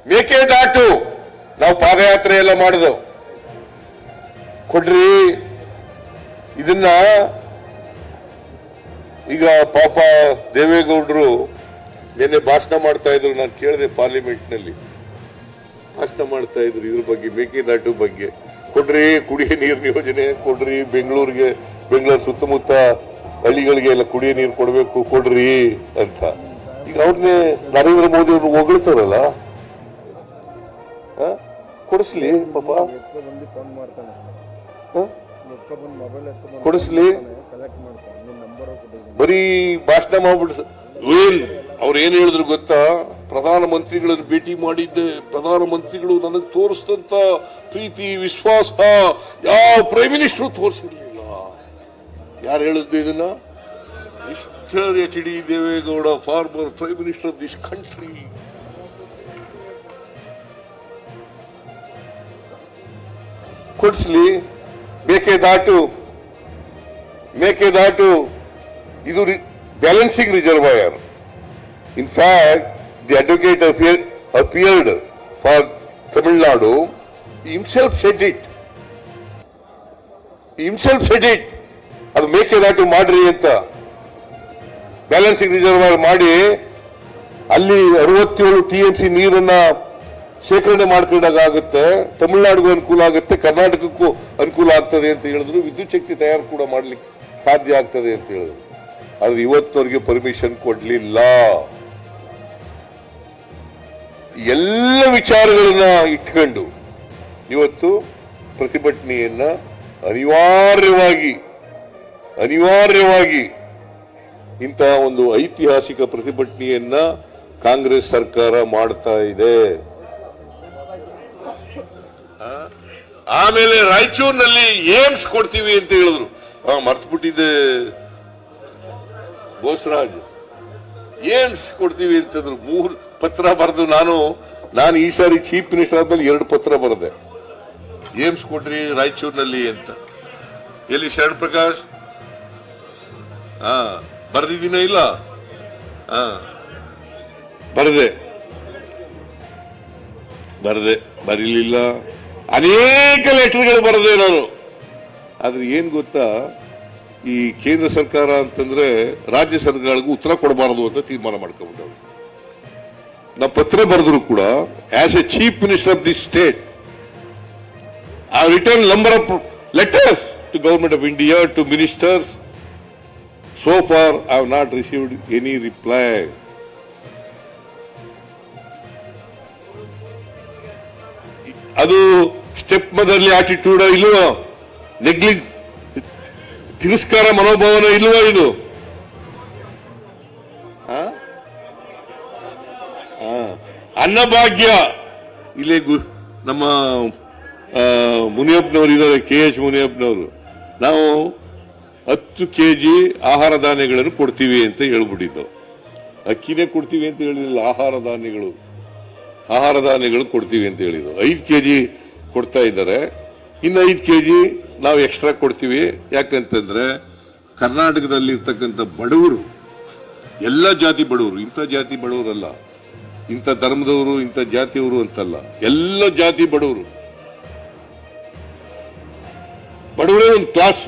ಮೇಕೆದಾಟು ನಾವು ಪಾದಯಾತ್ರೆ ಎಲ್ಲ ಮಾಡಿದೆವು. ಕೊಡ್ರಿ ಇದನ್ನ. ಈಗ ಪಾಪ ದೇವೇಗೌಡರು ನಿನ್ನೆ ಭಾಷಣ ಮಾಡ್ತಾ ಇದ್ರು, ನಾನು ಕೇಳಿದೆ ಪಾರ್ಲಿಮೆಂಟ್ ನಲ್ಲಿ ಭಾಷಣ ಮಾಡ್ತಾ ಇದ್ರು ಇದ್ರ ಬಗ್ಗೆ, ಮೇಕೆದಾಟು ಬಗ್ಗೆ. ಕೊಡ್ರಿ ಕುಡಿಯ ನೀರಿನ ಯೋಜನೆ ಕೊಡ್ರಿ, ಬೆಂಗಳೂರು ಸುತ್ತಮುತ್ತ ಹಳ್ಳಿಗಳಿಗೆ ಎಲ್ಲ ಕುಡಿಯ ನೀರು ಕೊಡ್ಬೇಕು ಕೊಡ್ರಿ ಅಂತ. ಈಗ ಅವ್ರನ್ನೇ ನರೇಂದ್ರ ಮೋದಿ ಅವರು ಹೊಗಳ್ತಾರಲ್ಲ, ಕೊಡಿಸ್ಲಿ ಪಾಪ, ಕೊಡಿಸ್ಲಿ. ಬರೀ ಭಾಷಣ ಮಾಡ್ಬಿಟ್ಟು ಅವ್ರು ಏನ್ ಹೇಳಿದ್ರು ಗೊತ್ತಾ? ಪ್ರಧಾನಮಂತ್ರಿಗಳನ್ನು ಭೇಟಿ ಮಾಡಿದ್ದೆ, ಪ್ರಧಾನಮಂತ್ರಿಗಳು ನನಗೆ ತೋರಿಸಿದಂತ ಪ್ರೀತಿ ವಿಶ್ವಾಸ ಯಾವ ಪ್ರೈಮ್ ಮಿನಿಸ್ಟರ್ ತೋರಿಸಿರ್ಲಿಲ್ಲ. ಯಾರು ಹೇಳಿದ್ದು ಇದನ್ನ? Mister HD Deve Gowda, former prime minister of this country. ಕೊಡಿಸ್ಲಿ ಮೇಕೆದಾಟು ಇದು balancing reservoir. In fact, the advocate appeared for Tamil Nadu. He himself said it. ಅದು ಮೇಕೆದಾಟು ಮಾಡ್ರಿ ಅಂತ. ಬ್ಯಾಲೆನ್ಸಿಂಗ್ ರಿಸರ್ವಾಯರ್ ಮಾಡಿ ಅಲ್ಲಿ 67 TMC ನೀರನ್ನ ಶೇಖರಣೆ ಮಾಡ್ಕೊಂಡಾಗ ಆಗುತ್ತೆ, ತಮಿಳುನಾಡಿಗೂ ಅನುಕೂಲ ಆಗುತ್ತೆ, ಕರ್ನಾಟಕಕ್ಕೂ ಅನುಕೂಲ ಆಗ್ತದೆ ಅಂತ ಹೇಳಿದ್ರು. ವಿದ್ಯುತ್ ಶಕ್ತಿ ತಯಾರು ಕೂಡ ಮಾಡ್ಲಿಕ್ಕೆ ಸಾಧ್ಯ ಆಗ್ತದೆ ಅಂತ ಹೇಳಿದ್ರು. ಆದ್ರೆ ಇವತ್ತವರೆಗೆ ಪರ್ಮಿಷನ್ ಕೊಡ್ಲಿಲ್ಲ. ಎಲ್ಲ ವಿಚಾರಗಳನ್ನ ಇಟ್ಕೊಂಡು ಇವತ್ತು ಪ್ರತಿಭಟನೆಯನ್ನ ಅನಿವಾರ್ಯವಾಗಿ ಇಂತಹ ಒಂದು ಐತಿಹಾಸಿಕ ಪ್ರತಿಭಟನೆಯನ್ನ ಕಾಂಗ್ರೆಸ್ ಸರ್ಕಾರ ಮಾಡ್ತಾ ಇದೆ. ಆಮೇಲೆ ರಾಯಚೂರಿನಲ್ಲಿ ಏಮ್ಸ್ ಕೊಡ್ತೀವಿ ಅಂತ ಹೇಳಿದ್ರು. ಮರ್ತು ಬಿಟ್ಟಿದ್ದೆ ಬೋಸರಾಜ್, ಏಮ್ಸ್ ಕೊಡ್ತೀವಿ ಅಂತಂದ್ರು. 3 ಪತ್ರ ಬರೆದು ನಾನು ಈ ಸಾರಿ ಚೀಫ್ ಮಿನಿಸ್ಟರ್ ಆದ್ಮೇಲೆ 2 ಪತ್ರ ಬರೆದೆ, ಏಮ್ಸ್ ಕೊಡ್ರಿ ರಾಯಚೂರಿನಲ್ಲಿ ಅಂತ. ಎಲ್ಲಿ ಶರಣ್ ಪ್ರಕಾಶ್? ಬರೆದಿದ್ದೀನ ಇಲ್ಲ? ಬರೀಲಿಲ್ಲ. ಅನೇಕ ಲೆಟರ್ಗಳು ಬರೆದೆ ನಾನು. ಆದ್ರೆ ಏನ್ ಗೊತ್ತಾ, ಈ ಕೇಂದ್ರ ಸರ್ಕಾರ ಅಂತಂದ್ರೆ ರಾಜ್ಯ ಸರ್ಕಾರಗಳಿಗೂ ಉತ್ತರ ಕೊಡಬಾರದು ಅಂತ ತೀರ್ಮಾನ ಮಾಡ್ಕೊಂಡ್ಬಿಟ್ಟರು. ನಾ ಪತ್ರ ಬರೆದ್ರು ಕೂಡ, as a chief minister of this state, I return number of letters to government of India, to ministers. So far, I have not received any reply. ಅದು ಸ್ಟೆಪ್ ಮದರ್ಲಿ ಆಟಿಟ್ಯೂಡ್ ಇಲ್ವಾ? ತಿರಸ್ಕಾರ ಮನೋಭಾವನ ಇಲ್ವಾ? ಇದು ಅನ್ನಭಾಗ್ಯ. ಇಲ್ಲೇ ನಮ್ಮ ಮುನಿಯಪ್ಪನವರು ಇದ್ದಾರೆ, KH ಮುನಿಯಪ್ಪನವರು. ನಾವು 10 kg ಆಹಾರ ಧಾನ್ಯಗಳನ್ನು ಕೊಡ್ತೀವಿ ಅಂತ ಹೇಳ್ಬಿಟ್ಟಿದ್ದು. ಅಕ್ಕಿನೇ ಕೊಡ್ತೀವಿ ಅಂತ ಹೇಳಿಲ್ಲ, ಆಹಾರ ಧಾನ್ಯಗಳು ಕೊಡ್ತೀವಿ ಅಂತ ಹೇಳಿದ್ರು. 5 kg ಕೊಡ್ತಾ ಇದ್ದಾರೆ. ಇನ್ನು 5 kg ನಾವು ಎಕ್ಸ್ಟ್ರಾ ಕೊಡ್ತೀವಿ. ಯಾಕಂತಂದ್ರೆ ಕರ್ನಾಟಕದಲ್ಲಿ ಇರ್ತಕ್ಕಂಥ ಬಡವರು, ಎಲ್ಲ ಜಾತಿ ಬಡವರು, ಇಂಥ ಜಾತಿ ಬಡವರಲ್ಲ, ಇಂಥ ಧರ್ಮದವರು, ಇಂಥ ಜಾತಿಯವರು ಅಂತಲ್ಲ, ಎಲ್ಲ ಜಾತಿ ಬಡವರೇ ಒಂದು ಕ್ಲಾಸ್.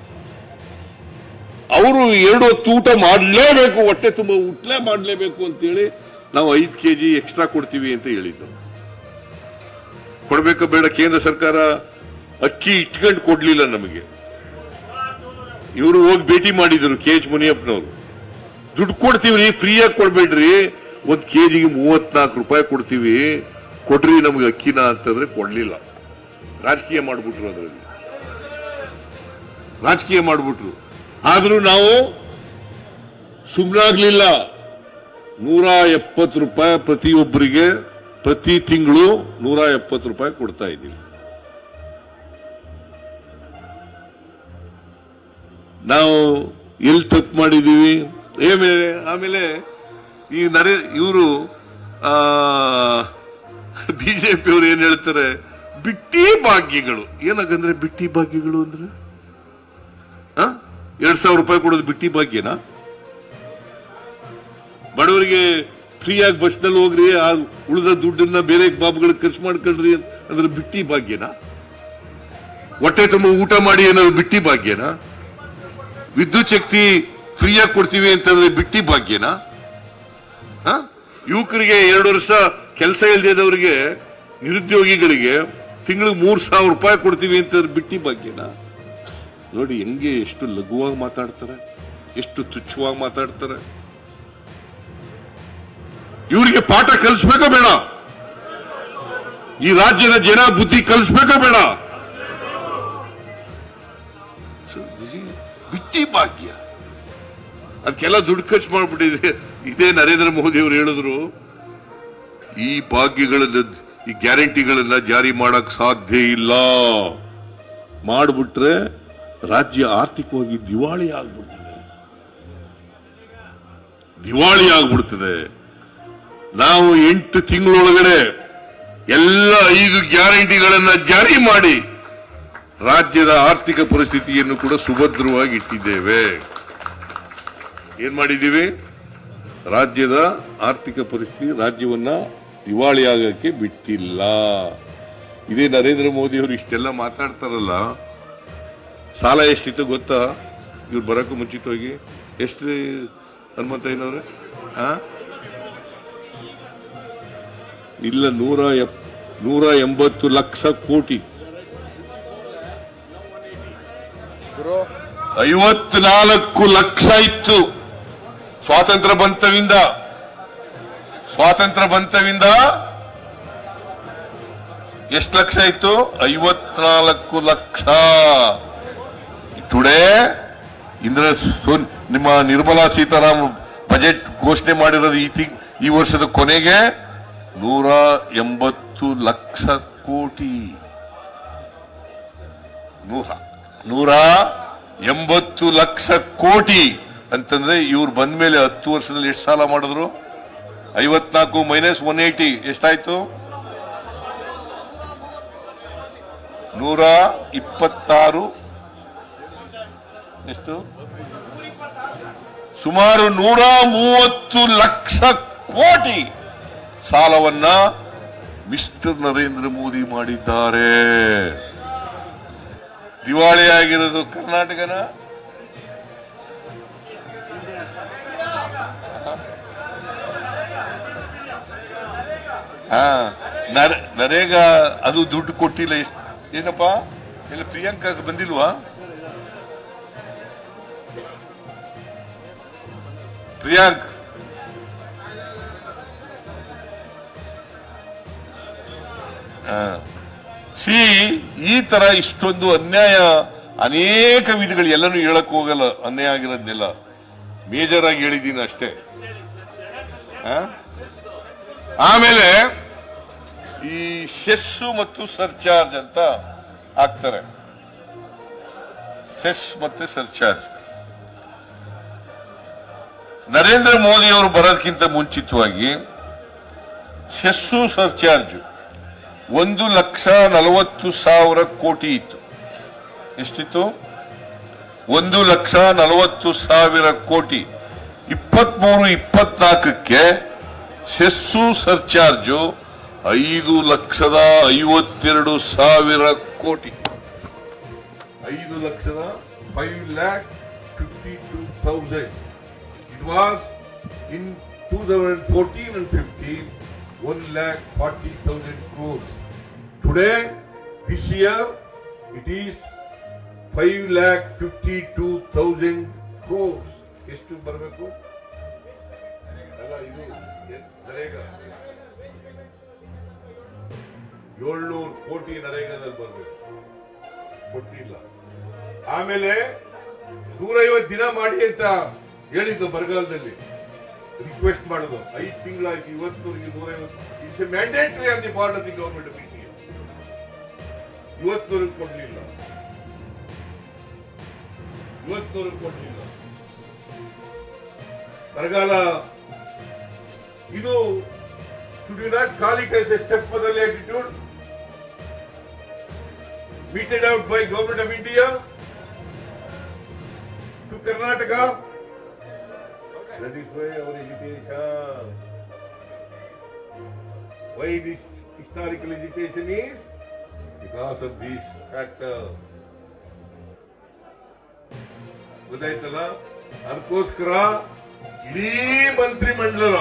ಅವರು 2 ಹೊತ್ತು ಊಟ ಮಾಡಲೇಬೇಕು, ಹೊಟ್ಟೆ ತುಂಬ ಊಟ ಮಾಡಲೇಬೇಕು ಅಂತೇಳಿ ನಾವು 5 kg ಎಕ್ಸ್ಟ್ರಾ ಕೊಡ್ತೀವಿ ಅಂತ ಹೇಳಿದ್ದು. ಕೊಡ್ಬೇಕ ಬೇಡ? ಕೇಂದ್ರ ಸರ್ಕಾರ ಅಕ್ಕಿ ಇಟ್ಕೊಂಡು ಕೊಡ್ಲಿಲ್ಲ ನಮಗೆ. ಇವರು ಹೋಗಿ ಭೇಟಿ ಮಾಡಿದ್ರು KH ಮುನಿಯಪ್ಪನವರು. ದುಡ್ಡು ಕೊಡ್ತೀವಿ, ಫ್ರೀಯಾಗಿ ಕೊಡ್ಬೇಡ್ರಿ, 1 kgಗೆ 34 ರೂಪಾಯಿ ಕೊಡ್ತೀವಿ, ಕೊಡ್ರಿ ನಮ್ಗೆ ಅಕ್ಕಿನ ಅಂತಂದ್ರೆ ಕೊಡ್ಲಿಲ್ಲ. ರಾಜಕೀಯ ಮಾಡ್ಬಿಟ್ರು, ಅದರಲ್ಲಿ ರಾಜಕೀಯ ಮಾಡ್ಬಿಟ್ರು. ಆದ್ರೂ ನಾವು ಸುಮ್ಮನಾಗ್ಲಿಲ್ಲ. 170 ರೂಪಾಯಿ ಪ್ರತಿಯೊಬ್ಬರಿಗೆ ಪ್ರತಿ ತಿಂಗಳು 170 ರೂಪಾಯಿ ಕೊಡ್ತಾ ಇದ್ದೀವಿ. ನಾವು ಎಲ್ಲಿ ತಪ್ಪು ಮಾಡಿದೀವಿ? ಆಮೇಲೆ ಇವರು ಬಿಜೆಪಿಯವರು ಏನ್ ಹೇಳ್ತಾರೆ, ಬಿಟ್ಟಿ ಭಾಗ್ಯಗಳು. ಏನಾಗಂದ್ರೆ ಬಿಟ್ಟಿ ಭಾಗ್ಯಗಳು ಅಂದ್ರೆ 2,000 ರೂಪಾಯಿ ಕೊಡೋದು ಬಿಟ್ಟಿ ಭಾಗ್ಯನಾ? ಬಡವರಿಗೆ ಫ್ರೀಯಾಗಿ ಬಸ್ನಲ್ಲಿ ಹೋಗ್ರಿ, ಆ ಉಳಿದ ದುಡ್ಡನ್ನ ಬೇರೆ ಬಾಬುಗಳಿಗೆ ಖರ್ಚು ಮಾಡ್ಕೊಳ್ರಿ ಅಂದ್ರೆ ಬಿಟ್ಟಿ ಭಾಗ್ಯನ? ಹೊಟ್ಟೆ ತುಂಬ ಊಟ ಮಾಡಿ ಏನಾದ್ರು ಬಿಟ್ಟಿ ಭಾಗ್ಯನ? ವಿದ್ಯುತ್ ಶಕ್ತಿ ಫ್ರೀಯಾಗಿ ಕೊಡ್ತೀವಿ ಅಂತಂದ್ರೆ ಬಿಟ್ಟಿ ಭಾಗ್ಯನ? ಯುವಕರಿಗೆ 2 ವರ್ಷ ಕೆಲಸ ಇಲ್ಲದವರಿಗೆ, ನಿರುದ್ಯೋಗಿಗಳಿಗೆ ತಿಂಗಳಿಗೆ 3,000 ರೂಪಾಯಿ ಕೊಡ್ತೀವಿ ಅಂತಂದ್ರೆ ಬಿಟ್ಟಿ ಭಾಗ್ಯನ? ನೋಡಿ ಹೆಂಗೆ, ಎಷ್ಟು ಲಘುವಾಗಿ ಮಾತಾಡ್ತಾರೆ, ಎಷ್ಟು ತುಚ್ಛವಾಗಿ ಮಾತಾಡ್ತಾರೆ. ಇವರಿಗೆ ಪಾಠ ಕಲಿಸ್ಬೇಕೋ ಬೇಡ? ಈ ರಾಜ್ಯದ ಜನ ಬುದ್ಧಿ ಕಲಿಸ್ಬೇಕೋ ಬೇಡ? ಬಿಟ್ಟಿ ಭಾಗ್ಯ, ಅದಕ್ಕೆಲ್ಲ ದುಡ್ಡು ಖರ್ಚು ಮಾಡ್ಬಿಟ್ಟಿದೆ. ಇದೇ ನರೇಂದ್ರ ಮೋದಿ ಅವರು ಹೇಳಿದ್ರು, ಈ ಭಾಗ್ಯಗಳನ್ನ, ಈ ಗ್ಯಾರಂಟಿಗಳನ್ನ ಜಾರಿ ಮಾಡಕ್ ಸಾಧ್ಯ ಇಲ್ಲ, ಮಾಡ್ಬಿಟ್ರೆ ರಾಜ್ಯ ಆರ್ಥಿಕವಾಗಿ ದಿವಾಳಿ ಆಗ್ಬಿಡ್ತದೆ. ನಾವು 8 ತಿಂಗಳೊಳಗಡೆ ಎಲ್ಲ 5 ಗ್ಯಾರಂಟಿಗಳನ್ನ ಜಾರಿ ಮಾಡಿ ರಾಜ್ಯದ ಆರ್ಥಿಕ ಪರಿಸ್ಥಿತಿಯನ್ನು ಕೂಡ ಸುಭದ್ರವಾಗಿ ಇಟ್ಟಿದ್ದೇವೆ. ಏನ್ ಮಾಡಿದ್ದೀವಿ? ರಾಜ್ಯದ ಆರ್ಥಿಕ ಪರಿಸ್ಥಿತಿ, ರಾಜ್ಯವನ್ನ ದಿವಾಳಿ ಆಗಕ್ಕೆ ಬಿಟ್ಟಿಲ್ಲ. ಇದೇ ನರೇಂದ್ರ ಮೋದಿ ಅವರು ಇಷ್ಟೆಲ್ಲ ಮಾತಾಡ್ತಾರಲ್ಲ, ಸಾಲ ಎಷ್ಟಿತ್ತು ಗೊತ್ತಾ? ಇವ್ರು ಬರಕ್ಕೂ ಮುಂಚಿತವಾಗಿ ಎಷ್ಟು ಹನುಮಂತಯ್ಯನವ್ರೆ? ಇಲ್ಲ, 180 ಲಕ್ಷ ಕೋಟಿ, 54 ಲಕ್ಷ ಇತ್ತು ಸ್ವಾತಂತ್ರ್ಯ ಬಂತವಿಂದ. ಎಷ್ಟು ಲಕ್ಷ ಇತ್ತು? 54 ಲಕ್ಷ. ಟುಡೇ ನಿಮ್ಮ ನಿರ್ಮಲಾ ಸೀತಾರಾಮನ್ ಬಜೆಟ್ ಘೋಷಣೆ ಮಾಡಿರೋದು ಈ ವರ್ಷದ ಕೊನೆಗೆ 180 ಲಕ್ಷ ಕೋಟಿ. 180 ಲಕ್ಷ ಕೋಟಿ ಅಂತಂದ್ರೆ ಇವ್ರು ಬಂದ ಮೇಲೆ 10 ವರ್ಷದಲ್ಲಿ ಎಷ್ಟು ಸಾಲ ಮಾಡಿದ್ರು? 54 ಮೈನಸ್ 180 ಎಷ್ಟಾಯ್ತು? 126. ಎಷ್ಟು? ಸುಮಾರು 130 ಲಕ್ಷ ಕೋಟಿ ಸಾಲವನ್ನ ಮಿಸ್ಟರ್ ನರೇಂದ್ರ ಮೋದಿ ಮಾಡಿದ್ದಾರೆ. ದಿವಾಳಿಯಾಗಿರೋದು ಕರ್ನಾಟಕನ? ನರೇಗಾ ಅದು ದುಡ್ಡು ಕೊಟ್ಟಿಲ್ಲ. ಏನಪ್ಪಾ, ಇಲ್ಲ ಪ್ರಿಯಾಂಕಾ ಬಂದಿಲ್ವಾ? ಪ್ರಿಯಾಂಕ್ ಈ ತರ ಇಷ್ಟೊಂದು ಅನ್ಯಾಯ, ಅನೇಕ ವಿಧಗಳು, ಎಲ್ಲನೂ ಹೇಳಕ್ ಹೋಗಲ್ಲ. ಅನ್ಯಾಯ ಆಗಿರೋದ್ನೆಲ್ಲ ಮೇಜರ್ ಆಗಿ ಹೇಳಿದ್ದೀನಿ ಅಷ್ಟೇ. ಆಮೇಲೆ ಈ ಸೆಸ್ ಮತ್ತು ಸರ್ಚಾರ್ಜ್ ಅಂತ ಹಾಕ್ತಾರೆ. ಸೆಸ್ ಮತ್ತೆ ಸರ್ಚಾರ್ಜ್ ನರೇಂದ್ರ ಮೋದಿ ಅವರು ಬರೋದಕ್ಕಿಂತ ಮುಂಚಿತವಾಗಿ ಸೆಸ್ಸು ಸರ್ಚಾರ್ಜ್ 1,40,000 ಕೋಟಿ ಇತ್ತು. ಎಷ್ಟಿತ್ತು? 1,40,000 ಕೋಟಿ. 23-24ಕ್ಕೆ ಸೆಸ್ಸು ಸರ್ಚಾರ್ಜು 5,52,000 ಕೋಟಿ. 5,52,000. It was in 2014 and 15 1,40,000 crores. Today, this year, it is 5,52,000 crores. ಎಷ್ಟು ಬರಬೇಕು? ಅಲ್ಲ, ಇದು ನರೇಗಾ 700 ಕೋಟಿ ನರೇಗಾದಲ್ಲಿ ಬರಬೇಕು, ಕೊಟ್ಟಿಲ್ಲ. ಆಮೇಲೆ 150 ದಿನ ಮಾಡಿ ಅಂತ ಹೇಳಿದ್ದು ಬರಗಾಲದಲ್ಲಿ, ರಿಕ್ವೆಸ್ಟ್ ಮಾಡೋದು. 5 ತಿಂಗಳಾಯ್ತು, ಇವತ್ತವರೆಗೆ 150. It's a mandatory on the part of the government of India. ಇವತ್ತವರೆಗೆ ಕೊಡ್ಲಿಲ್ಲ. ಬರಗಾಲ ಇದು should you not call it as a step for the attitude meted out by Government of India to Karnataka? That is why our education, Why this historical agitation is? Because of these factors. ಗೊತ್ತಾಯ್ತಲ್ಲ, ಅದಕ್ಕೋಸ್ಕರ ಇಡೀ ಮಂತ್ರಿ ಮಂಡಲ,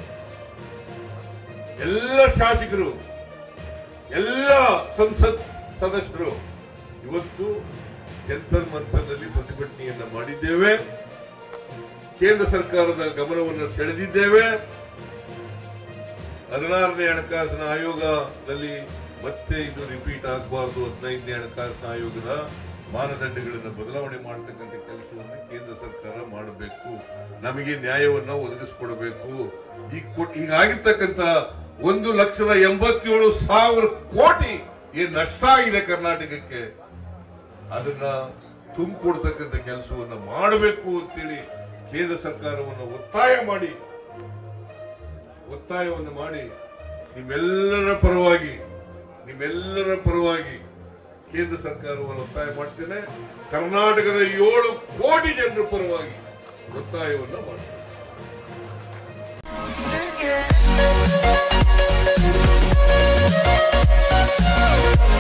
ಎಲ್ಲ ಶಾಸಕರು, ಎಲ್ಲ ಸಂಸತ್ ಸದಸ್ಯರು ಇವತ್ತು ಜಂತರ್ ಮಂತರ್ನಲ್ಲಿ ಪ್ರತಿಭಟನೆಯನ್ನ ಮಾಡಿದ್ದೇವೆ. ಕೇಂದ್ರ ಸರ್ಕಾರದ ಗಮನವನ್ನು ಸೆಳೆದಿದ್ದೇವೆ. 16ನೇ ಹಣಕಾಸಿನ ಆಯೋಗದಲ್ಲಿ ಮತ್ತೆ ಇದು ರಿಪೀಟ್ ಆಗಬಾರದು. 15ನೇ ಹಣಕಾಸಿನ ಆಯೋಗದ ಮಾನದಂಡಗಳನ್ನು ಬದಲಾವಣೆ ಮಾಡತಕ್ಕಂಥ ಕೆಲಸವನ್ನು ಕೇಂದ್ರ ಸರ್ಕಾರ ಮಾಡಬೇಕು. ನಮಗೆ ನ್ಯಾಯವನ್ನ ಒದಗಿಸಿಕೊಡಬೇಕು. ಈಗಾಗಿರ್ತಕ್ಕಂಥ 1,87,000 ಕೋಟಿ ಏನ್ ನಷ್ಟ ಆಗಿದೆ ಕರ್ನಾಟಕಕ್ಕೆ, ಅದನ್ನ ತುಂಬಿಕೊಡ್ತಕ್ಕಂಥ ಕೆಲಸವನ್ನ ಮಾಡಬೇಕು ಅಂತೇಳಿ ಕೇಂದ್ರ ಸರ್ಕಾರವನ್ನು ಒತ್ತಾಯವನ್ನು ಮಾಡಿ ನಿಮ್ಮೆಲ್ಲರ ಪರವಾಗಿ ಕೇಂದ್ರ ಸರ್ಕಾರವನ್ನು ಒತ್ತಾಯ ಮಾಡ್ತೇನೆ. ಕರ್ನಾಟಕದ 7 ಕೋಟಿ ಜನರ ಪರವಾಗಿ ಒತ್ತಾಯವನ್ನು ಮಾಡ್ತೇನೆ.